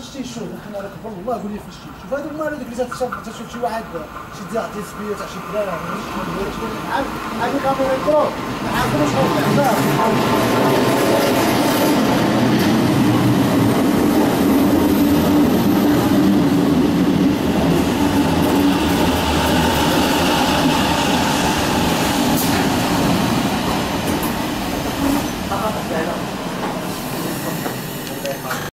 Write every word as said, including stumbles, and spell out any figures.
فاش تيشوف وحنا راك والله قول لي فاش تيشوف هادو هما هذوك اللي تتصاوب تشوف شي واحد شي تاع تسبيه تاع شي دراري عاد هادي كاميرا الدرون ما عارفينش واش